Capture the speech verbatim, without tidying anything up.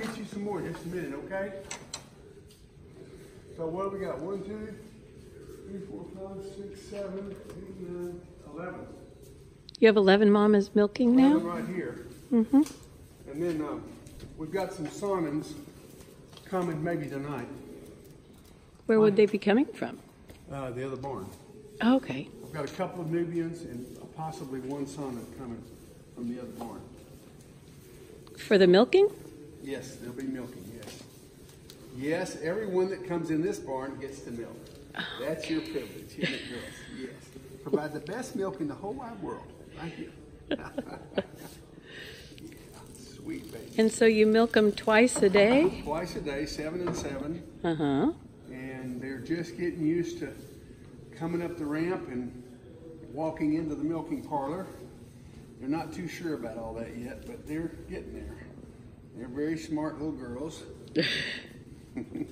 get you some more in just a minute, okay? So what do we got? One, two, three, four, five, six, seven, eight, nine, eleven. You have eleven mamas milking now? eleven right here. Mm-hmm. And then um, we've got some Sonans coming maybe tonight. Where would they be coming from? Uh, the other barn. Okay. We've got a couple of Nubians and possibly one Sonan coming from the other barn. For the milking? Yes, they'll be milking, yes. Yes, everyone that comes in this barn gets to milk. That's your privilege, isn't it, girls? Yes. Provide the best milk in the whole wide world. Thank you. Yeah, sweet baby. And so you milk them twice a day? Twice a day, seven and seven. Uh-huh. And they're just getting used to coming up the ramp and walking into the milking parlor. They're not too sure about all that yet, but they're getting there. They're very smart little girls.